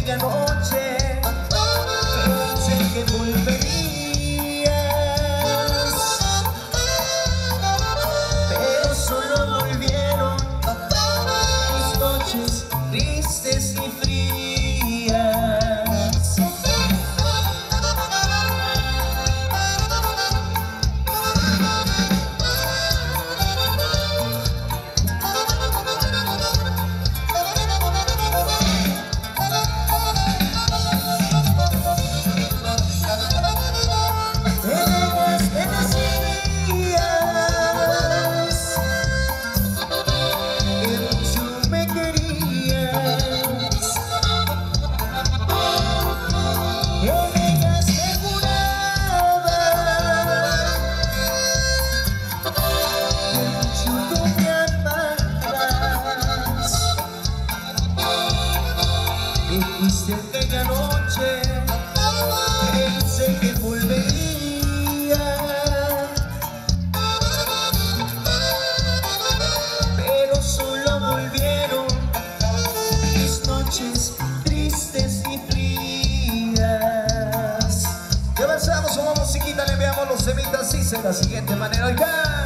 aquella noche pensé que volverías, pero solo volvieron mis noches tristes y frías. Fuiste aquella noche, pensé que volvería, pero solo volvieron mis noches tristes y frías. Y avanzamos una musiquita, le enviamos los temitas así de la siguiente manera. Acá.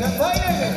oigan, baile.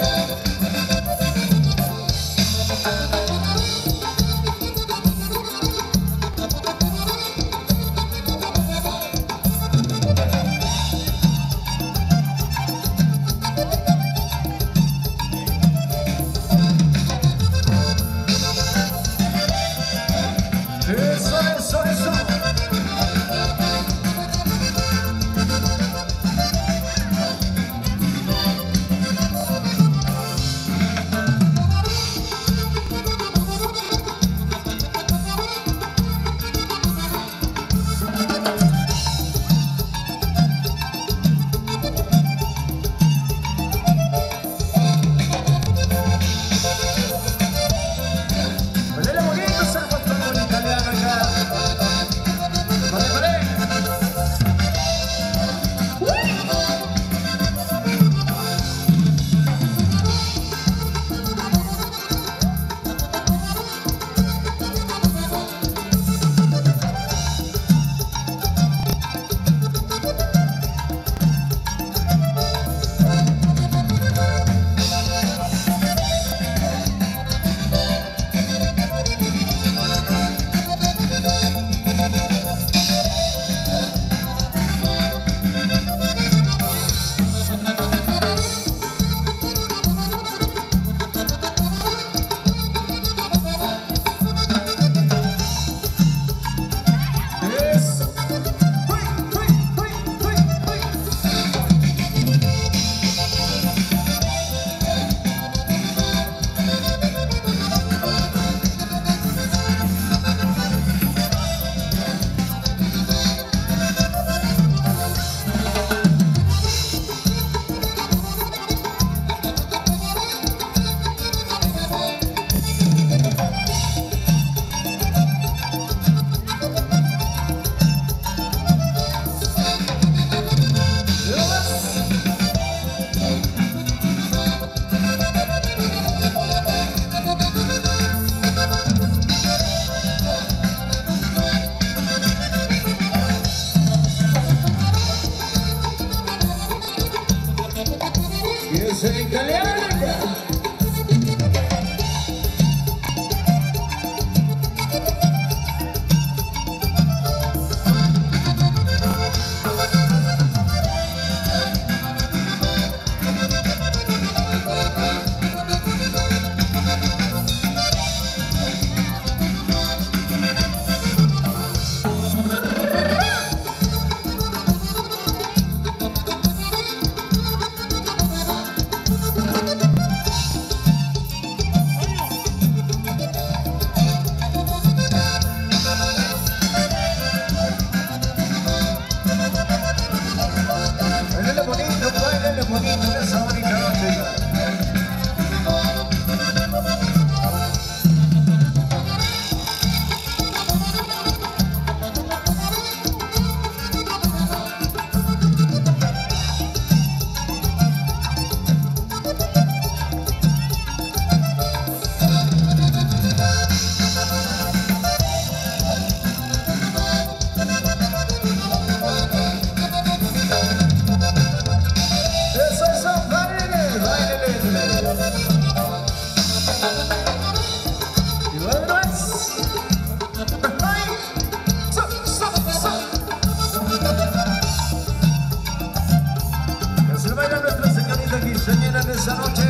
Esa noche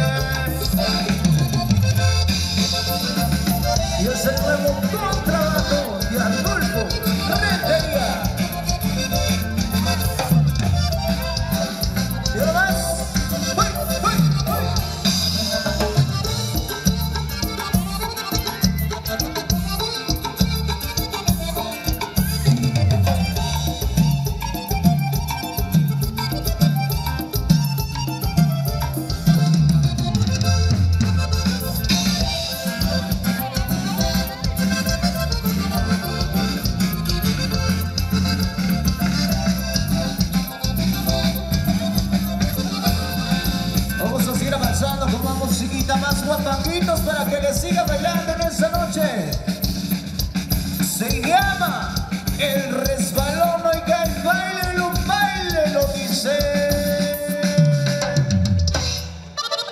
y es el nuevo contrato de Adolfo Rentería. Y ahora más. Más guapanguitos para que le siga bailando en esta noche. Se llama El Resbalón. Oiga, el baile lo dice.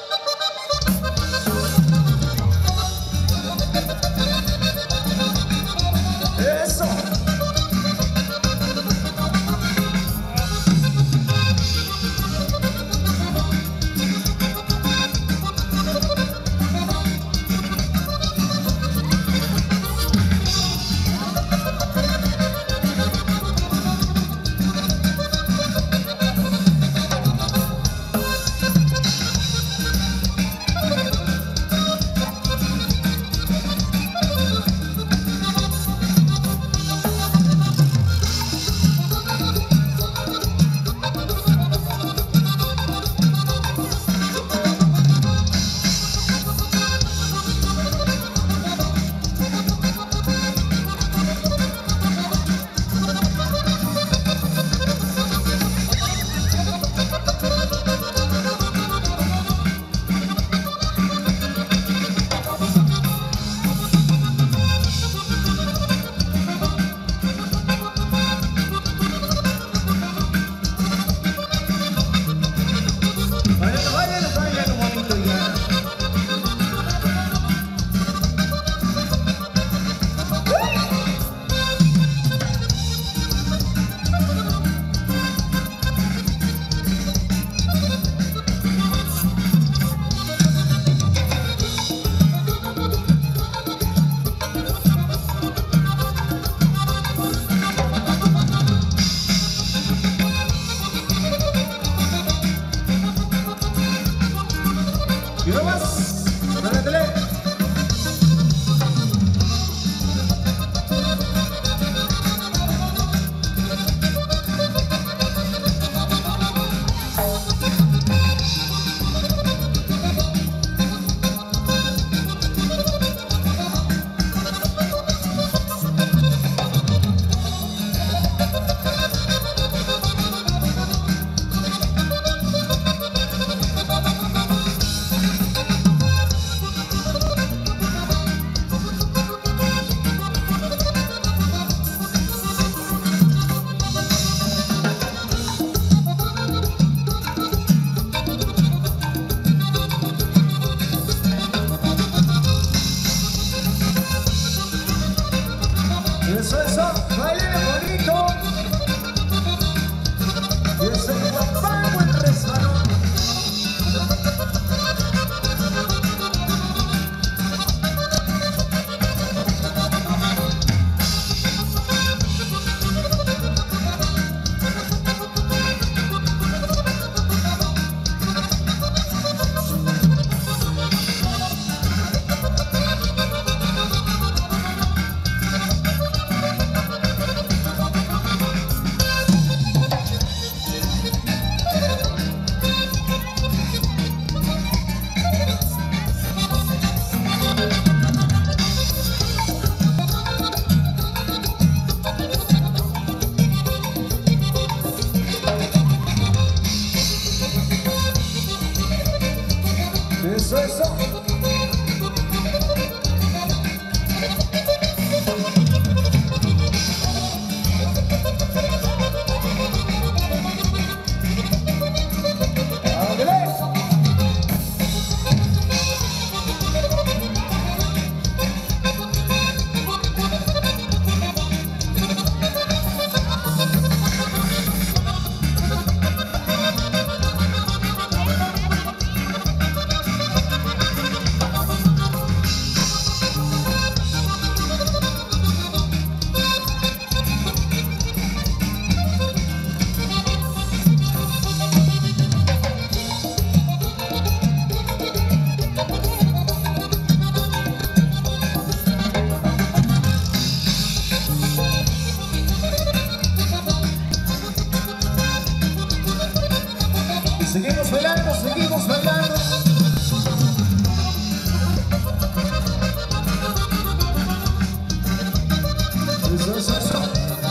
Y no más. Dale. Eso, bailen bonito. Y eso, vamos el resbalón. Eso. Seguimos bailando, seguimos bailando. Eso.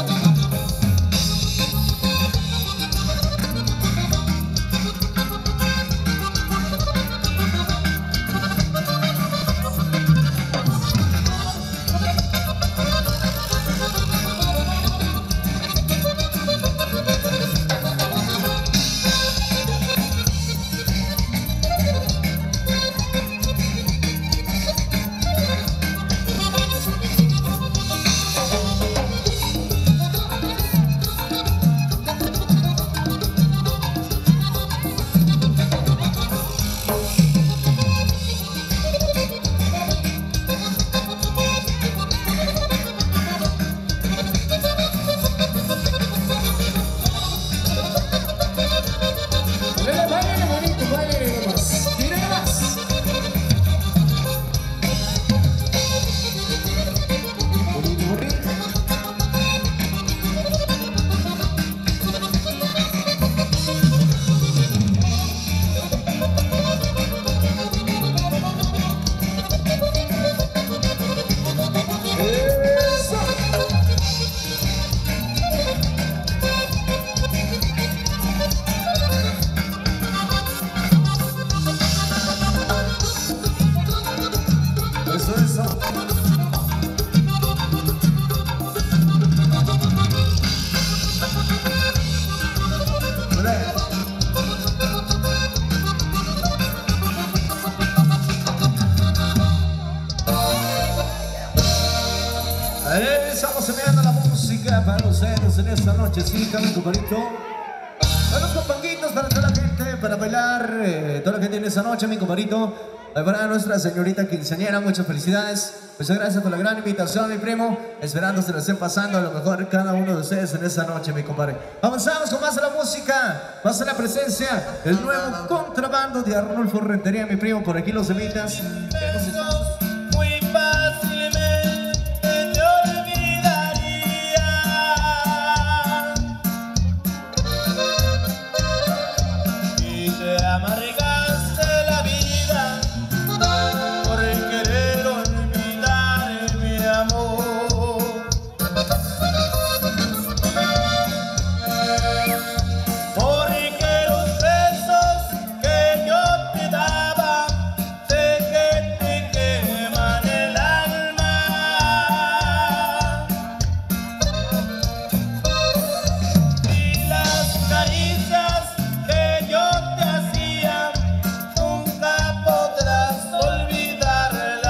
Estamos enviando la música para ustedes en esta nochecita, mi compadrito. Para los compañitos, para toda la gente, para bailar, toda la gente en esta noche, mi compadrito. Para nuestra señorita quinceañera, muchas felicidades. Muchas gracias por la gran invitación, mi primo. Esperando se lo estén pasando a lo mejor cada uno de ustedes en esta noche, mi compadre. Avanzamos con más de la música, más de la presencia, el nuevo contrabando de Arnulfo Rentería, mi primo. Por aquí los semitas. Muy fácilmente te olvidaría y te amargaste la vida por querer olvidar mi amor. Porque los besos que yo te daba sé que te queman el alma y las caricias que yo te hacía nunca podrás olvidarlas.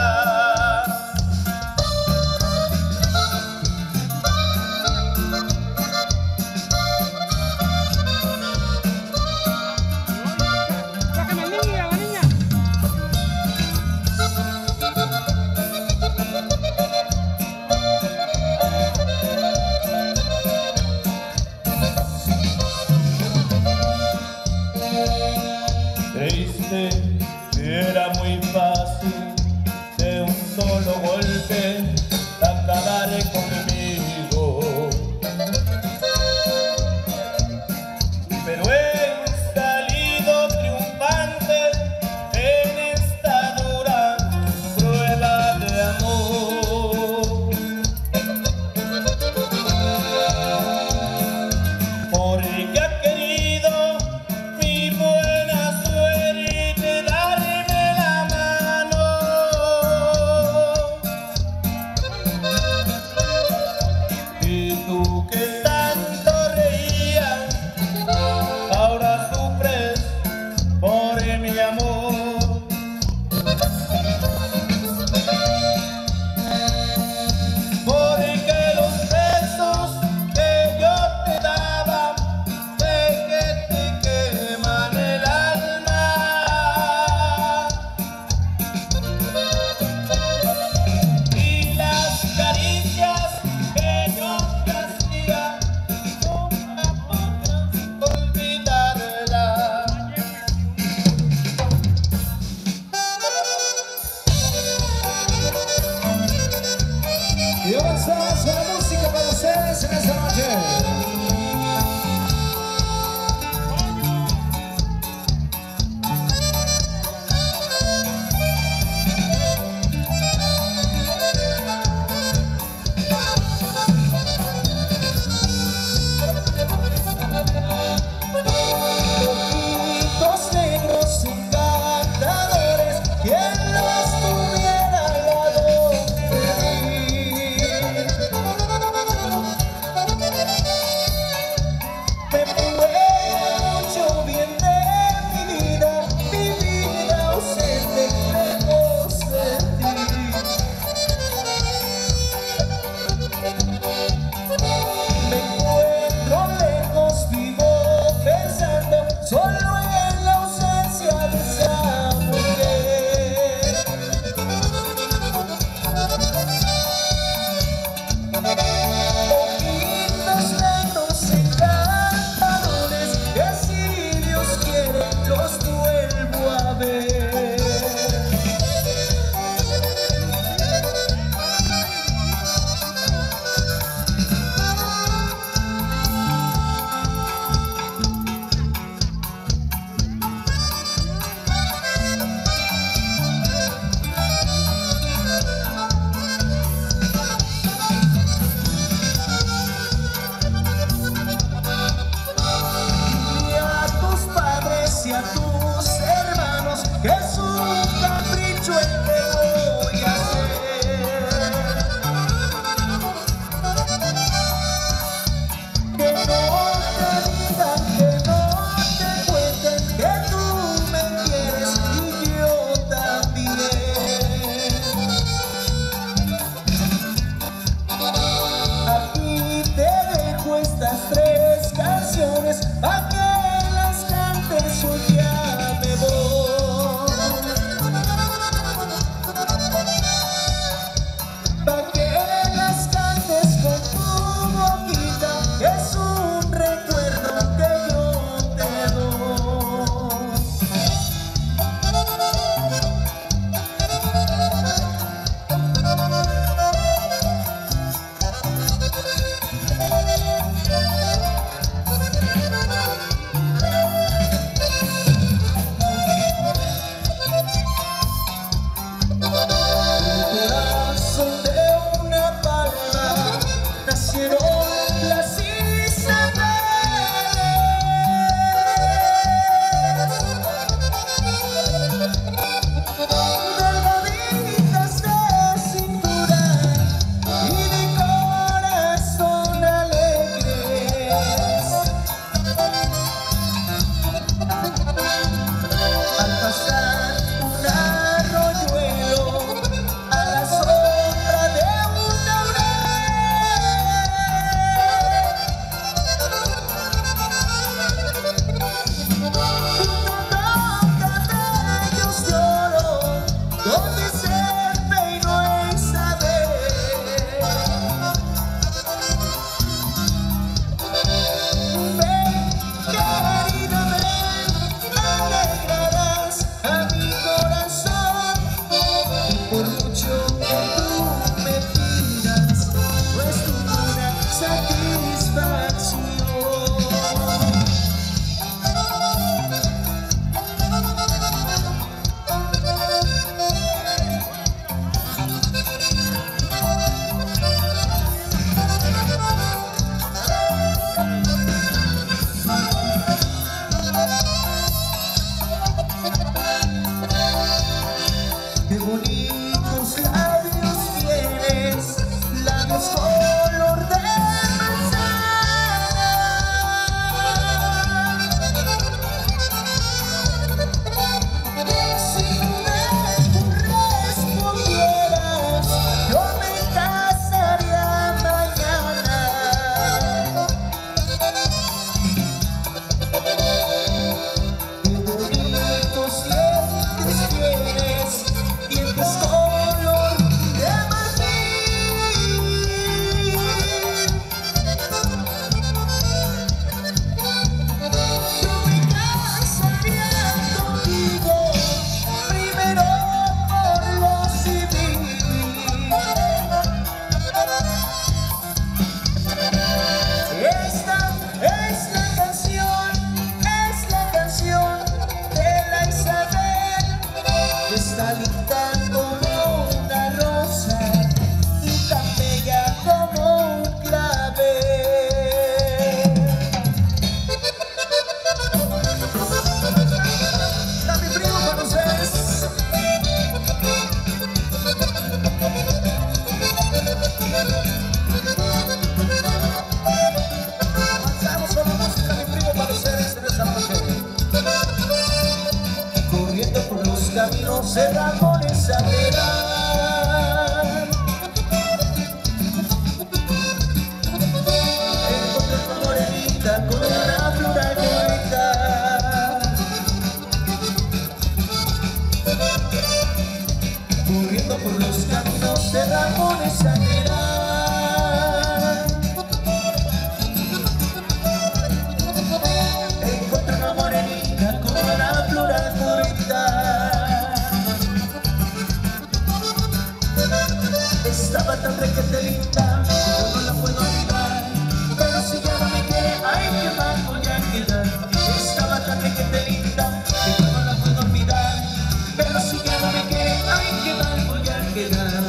Sácame al niño y a la niña. Triste, era muy fácil de un solo golpe acabar conmigo, pero he salido triunfante en esta dura prueba de amor, porque ha querido mi buena suerte darme la mano y tú que tanto reías ahora sufres por mi amor. Porque los besos que yo te daba sé que te queman el alma y las caricias que yo te hacía nunca podrás olvidarlas. corriendo por los caminos de Ramones Aguilar. Encontré una morenita con una floral bonita. Corriendo por los caminos de Ramones Aguilar. Encontré una morenita con una floral bonita. Estaba tan requete linda, yo no la puedo olvidar. Pero si ya no me quiere, ay, qué mal voy a quedar. Estaba tan requete linda, que yo no la puedo olvidar. Pero si ya no me quiere, ay, qué mal voy a quedar.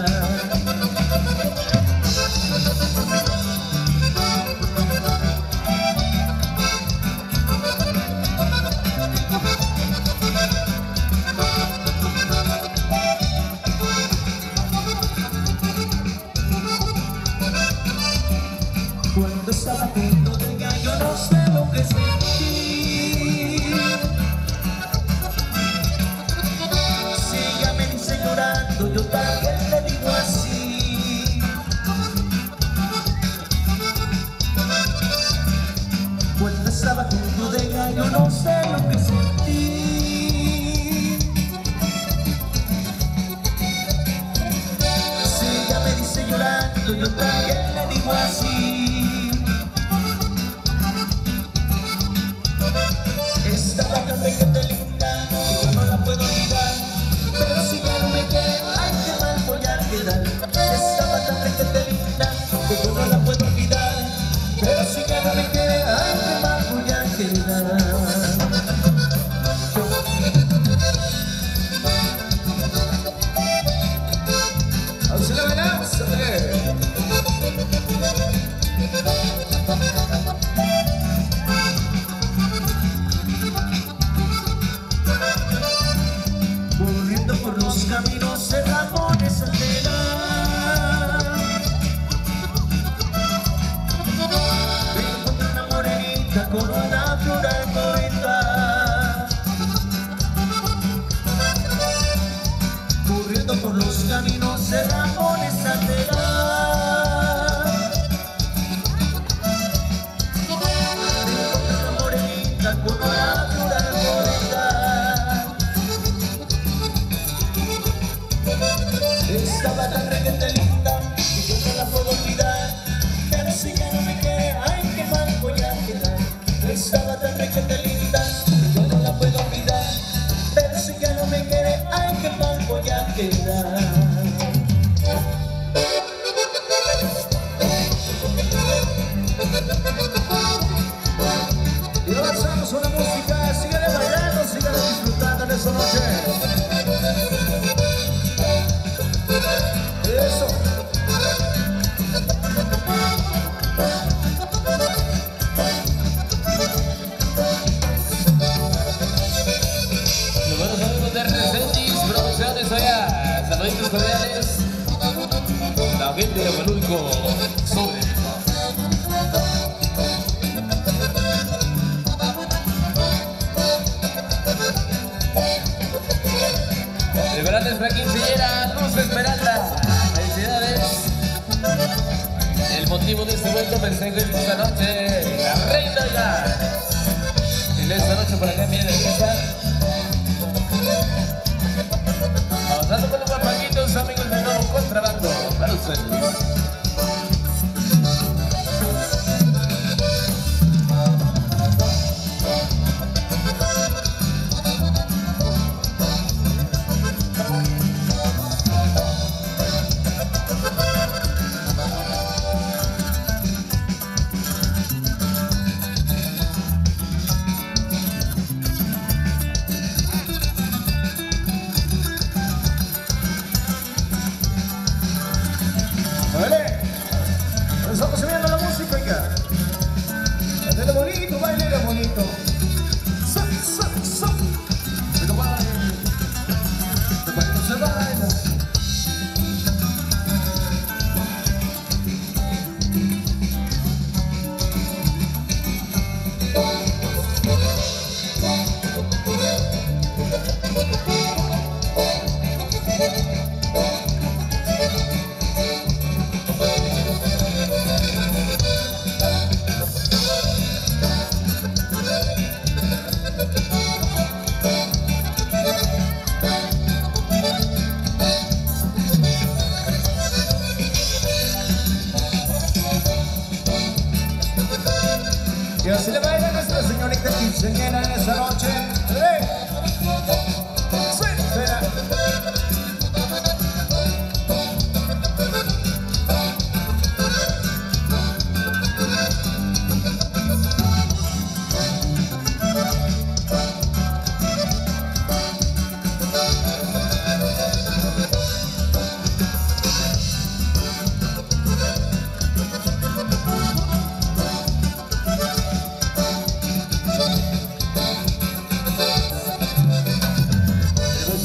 Cuando estaba a punto de ella, yo no sé lo que sentí. Si ella me dice llorando, yo también le digo así. Cuando estaba a punto de ella, yo no sé lo que sentí. Si ella me dice llorando, yo también le digo así. Estaba tan requete linda, que yo no la puedo olvidar. Pero si ya no me quiere, ay, qué mal voy a quedar. Estaba tan requete linda, que yo no la puedo olvidar. Pero si ya no me quiere, ay, qué mal voy a quedar. Así la verás, Corriendo por los caminos de Ramones Aguilar. Encontré una morenita con una floral bonita. Corriendo por los caminos de Ramones Aguilar. Encontré una morenita con una floral bonita. Estaba tan requete linda, que yo no la puedo olvidar. Pero si ya no me quiere, ay, qué mal voy a quedar. Estaba tan requete linda, que yo no la puedo olvidar. Pero si ya no me quiere, ay, qué mal voy a quedar. y avanzamos con la música. Síganle bailando, síganle disfrutando en esta noche. Eso. Los buenos amigos de Resendiz Producciones allá, saluditos cordiales. La gente de Huelulco, sobre. Felicidades, la quinceañera, Luz Esmeralda. Felicidades. El motivo de este buen festejo es esta noche, la reina ya. Y esta noche por acá viene esta. Avanzando con los guapaquitos, amigos del nuevo contrabando. Para ustedes.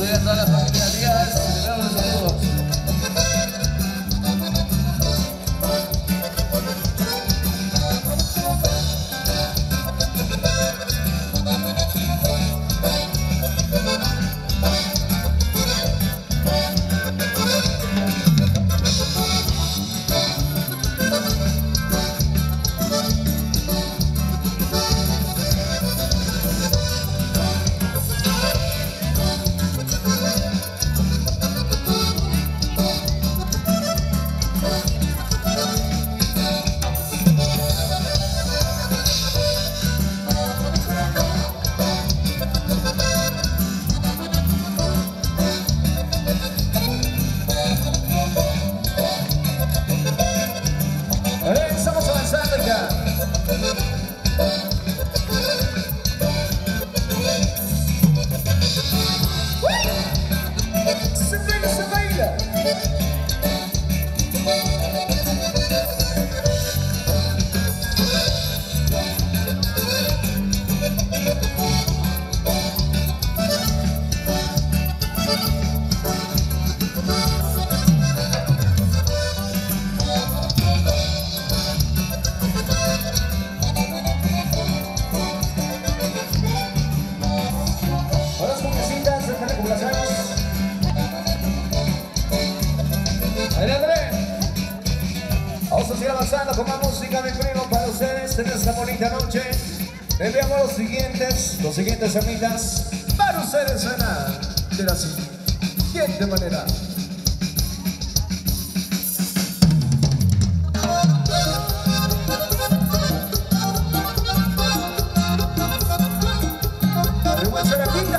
incluir a todas las familias amigas. Les damos los saludos. Estamos avanzando ya. Se baila, se baila. Ahora las mujercitas, déjale como las manos. Adelante. Vamos a seguir avanzando con más música, mi primo, para ustedes en esta bonita noche. Les enviamos los siguientes temitas para ustedes suena de la siguiente manera. Vergüenza de pinta.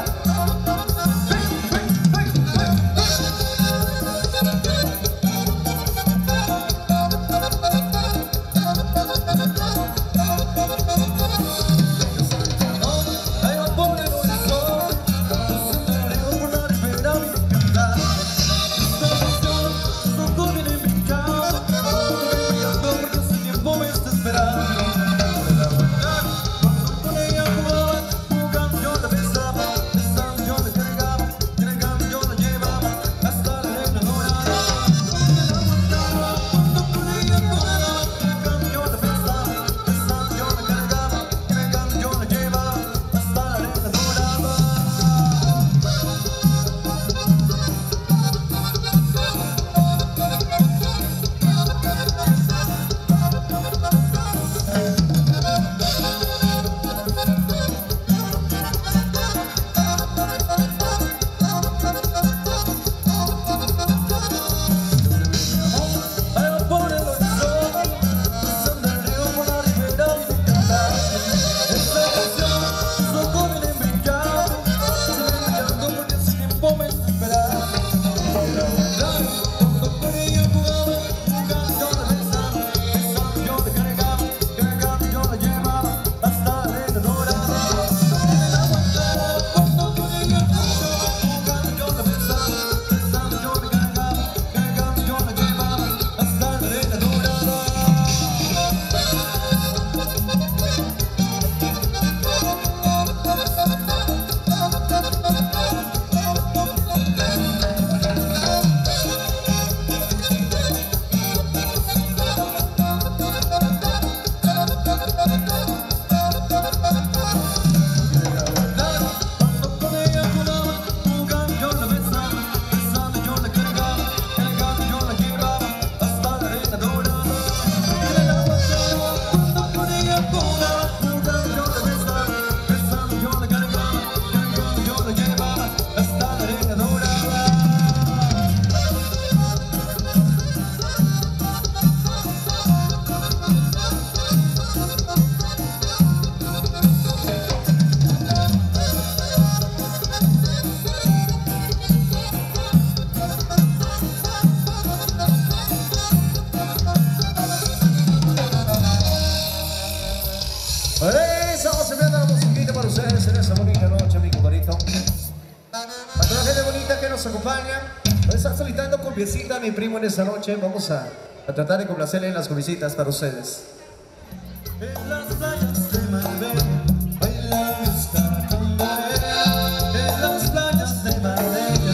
Estamos enviando la musiquita para ustedes en esta bonita noche, mi compadrito. A toda la gente bonita que nos acompaña, nos están solicitando cumbiecita, mi primo, en esta noche. Vamos a tratar de complacerle en las cumbiecitas para ustedes. En las playas de Marbella, baila esta candela. En las playas de Marbella.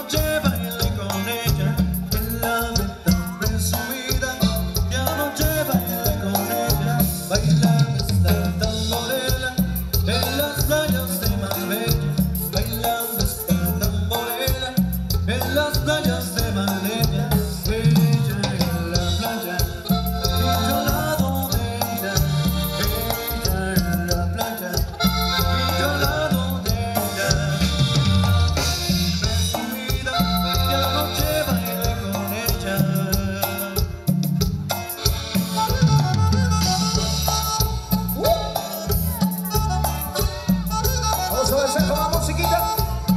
noche bailé con ella, en la ventana presumida. Y anoche bailé con ella, bailando esta tamborela en las playas de Marbella, bailando esta tamborela en las playas de Marbella. Ella en la playa y yo al lado de ella, ella en la playa y yo al lado de ella. Presumida, y anoche bailé con ella. Vamos a avanzar con la musiquita.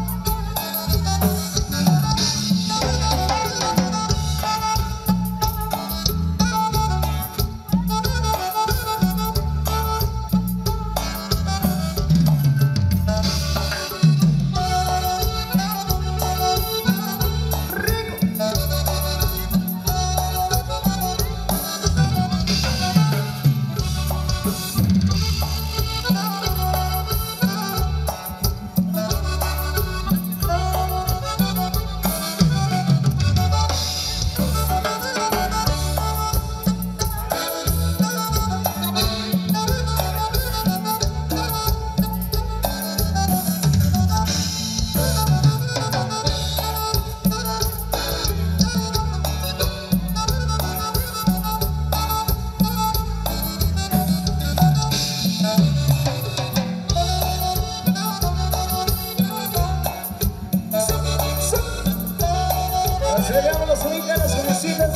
Aceleramos los oídos, las conocidas.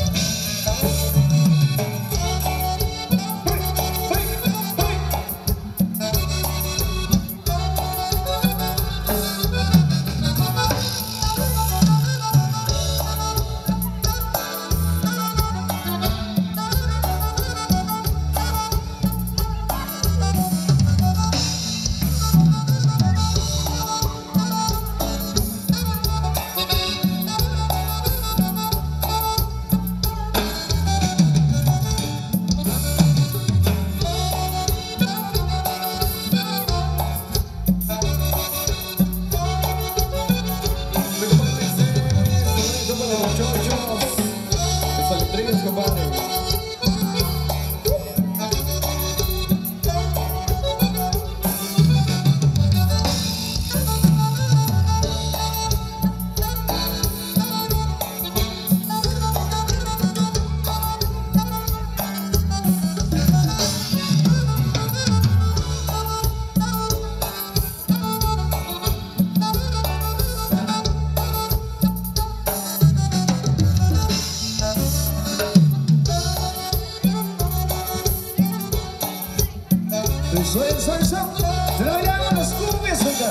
Eso. Se lo llaman los cumbias, oiga.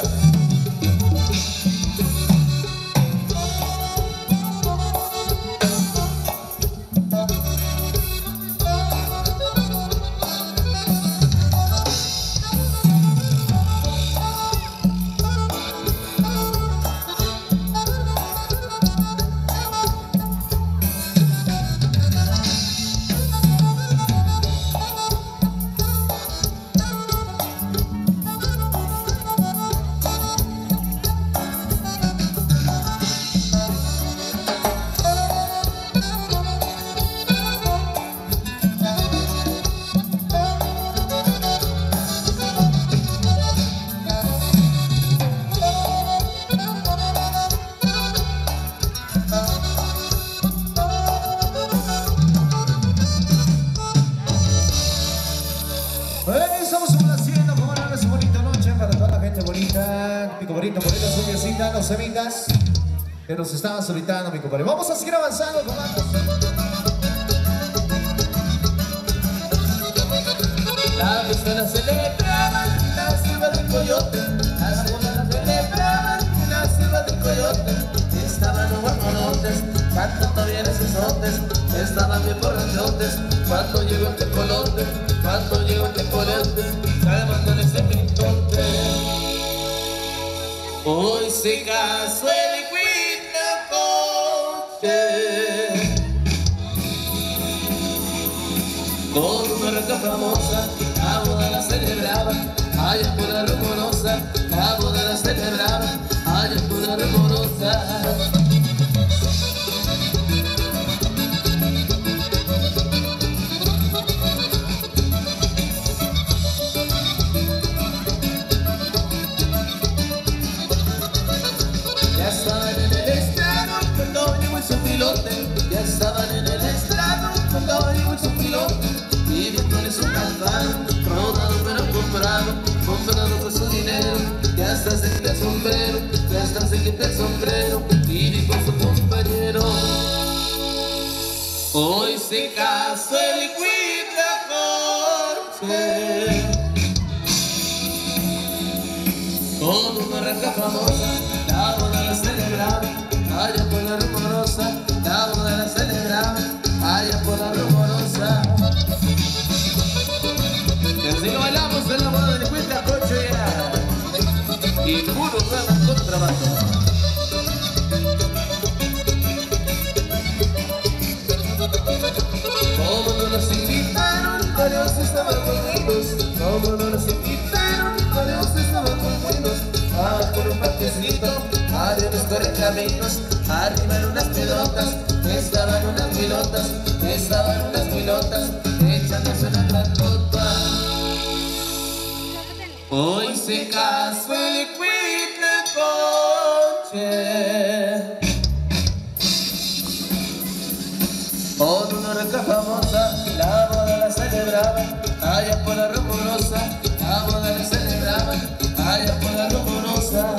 Los semitas que nos estaban solicitando, mi compadre. Vamos a seguir avanzando con más. La fiesta la celebraban, la selva del coyote. La fiesta la celebraban, la selva del coyote. Estaban los guapolotes, cantando bien esos sotes. Estaban bien borrachotes, cuando llegó el tecolote. Cuando llegó el tecolote, calmando en ese pintote. Hoy se casó el Huitlacoche con una reta famosa, la boda la celebraban, allá por la rumorosa, la boda la celebraban, allá por la rumorosa. pilote, ya estaban en el estrado, un caballo y su piloto, y viéndoles un cantar, rodado pero comprado por su dinero, ya hasta se quita el sombrero, ya hasta se quita el sombrero, y dijo a su compañero: hoy se casó el Huitlacoche. Con una reja famosa, la boda la celebraban, allá por la rumorosa, la boda la celebraban, allá por la rumorosa. Y así lo bailamos en la boda del Huitlacoche, y puro nuevo contrabando. Como no nos invitaron, varios estaban conmigo. Como no nos invitaron, varios estaban conmigo. Ah, por un parquecito, había unos correcaminos, arriba en unas pilotas, estaban unas pilotas, echándose una gran nota. Hoy se casó el Huitlacoche con una reja famosa, la boda la celebraban, allá por la rumorosa, la boda la celebraban, allá por la rumorosa.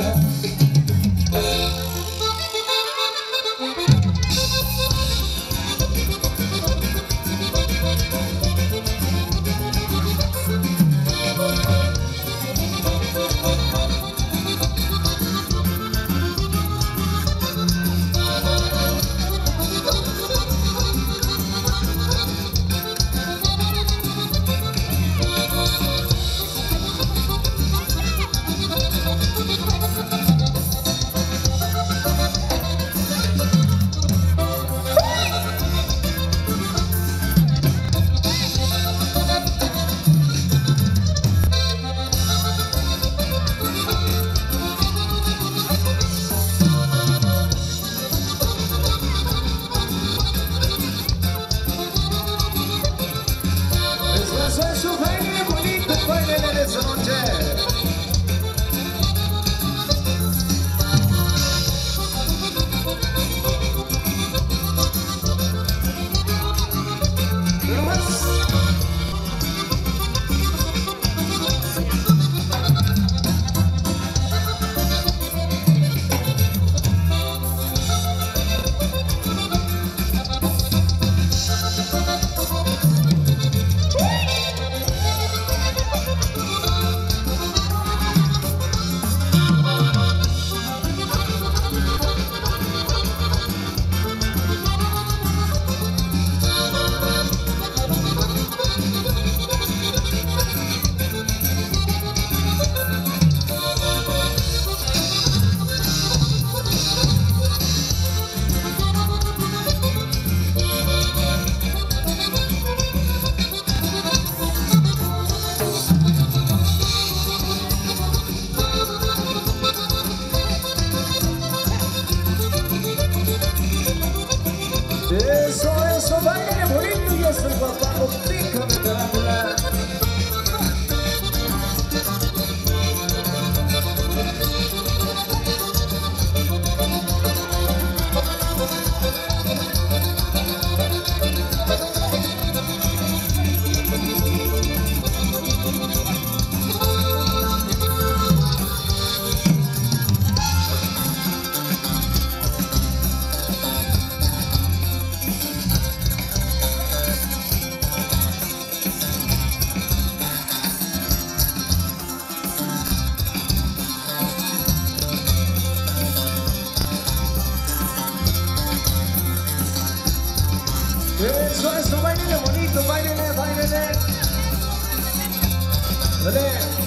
Eso, baile bonito y eso, papá, pícame tarántula. Eso, báilele bonito, báilele. Dale.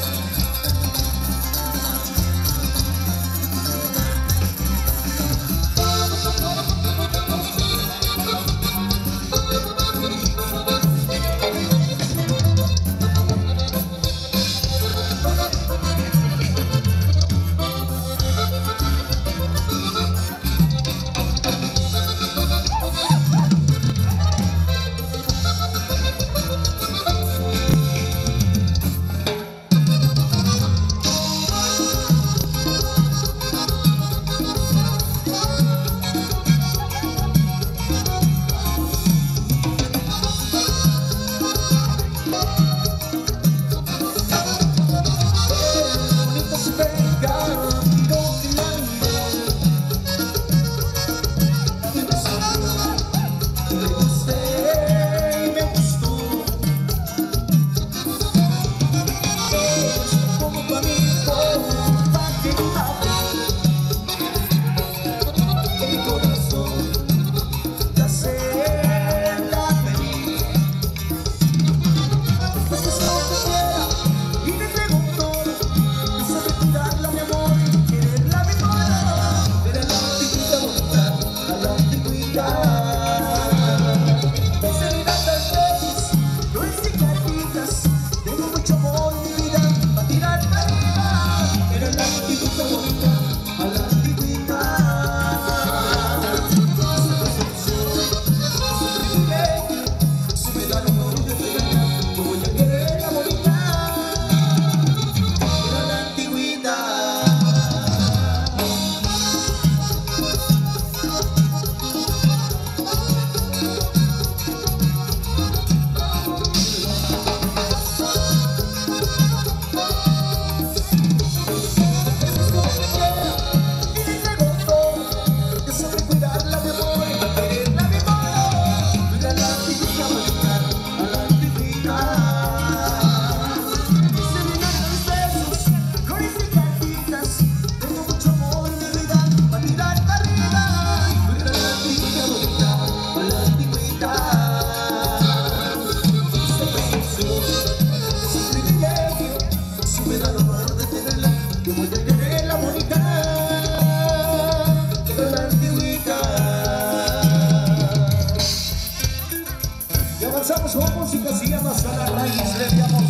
Vamos con música, se llama Hasta la Raíz, le enviamos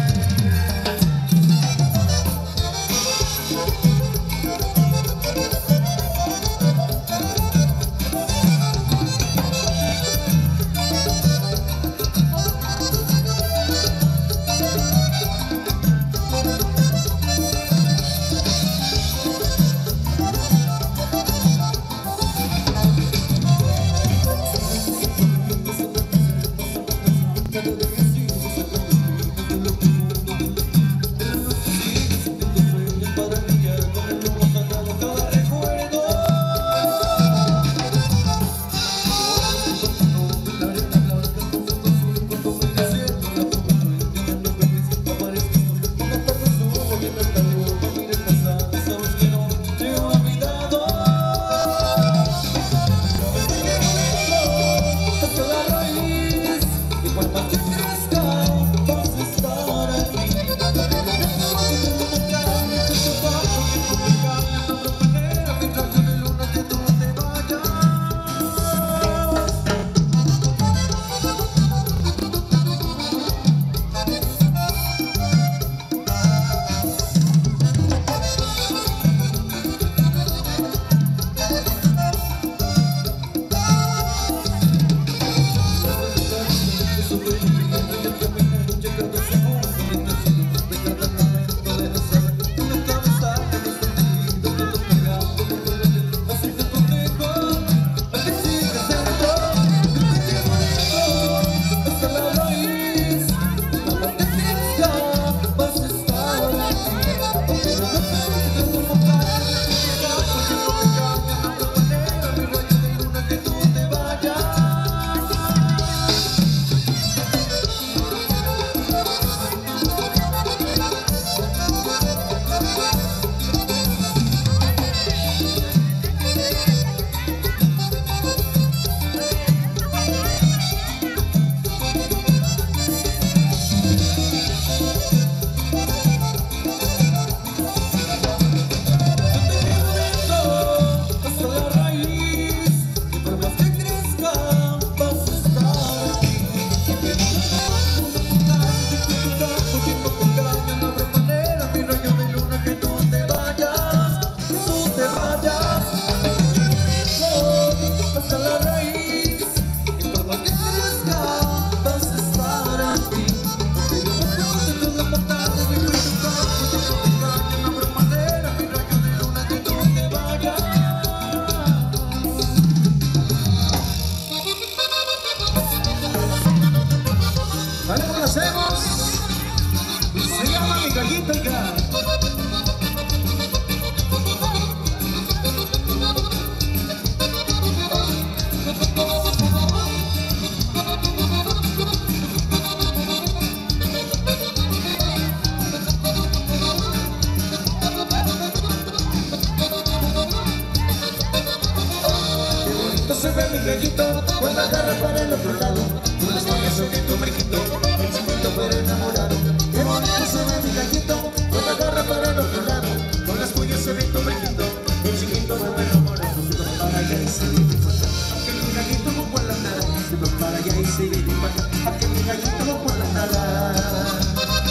se ve mi gallito cuando agarra para el otro lado. Tú las vayas sobre tu brinquito, el chiquito pero enamorado. Qué bonito se ve mi gallito cuando agarra para el otro lado. Con las puyas se ve tu brinquito, el chiquito pero enamorado. Se va para allá y se viene para acá. Aquel mi gallito no puede andar. Se va para allá y se viene para acá. Aquel mi gallito no puede andar.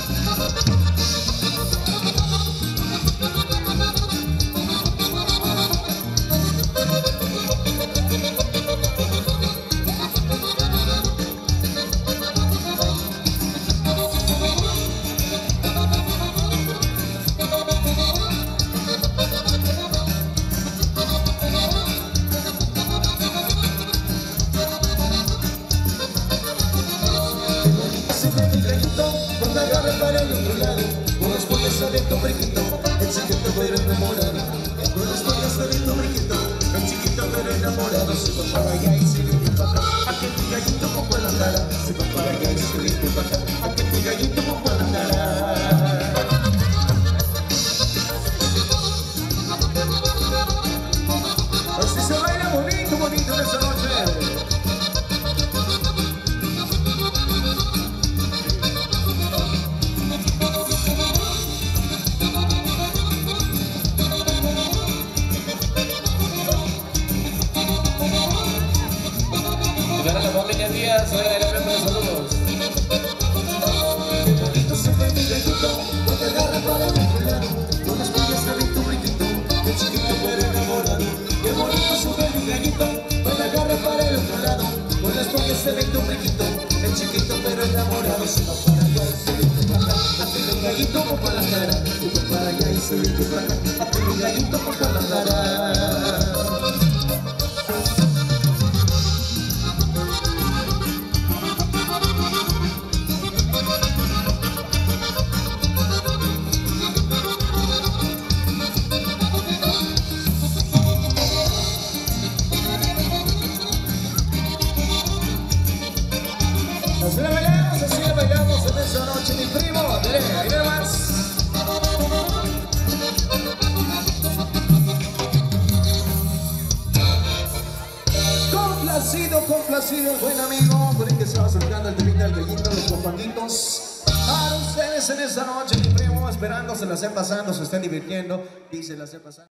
Cuando agarra para el otro lado, con las pollas abierto brinquito, el chiquito pero enamorado. Con las pollas abierto brinquito, el chiquito pero enamorado. Se va para allá y se viene para acá. Aquel mi gallito con buena cara. Se va para allá y se viene para acá. Aquel mi gallito con buena cara. Así se baila bonito, bonito en esta noche. Para la familia Díaz, soy el saludos. me agarra para el otro lado, con las tuyas se ve tu brinquito, el chiquito pero enamorado, se va para allá y se ve tu placa, hazte el gallito por la cara, se va para allá y se ve tu placa, hazte el gallito por la cara. Así le bailamos en esa noche, mi primo. Ahí nomás. Complacido, buen amigo. Por ahí que se va acercando el temita del gallito, los compañitos. Para ustedes en esta noche, mi primo, esperando se la estén pasando, se estén divirtiendo y se la estén pasando.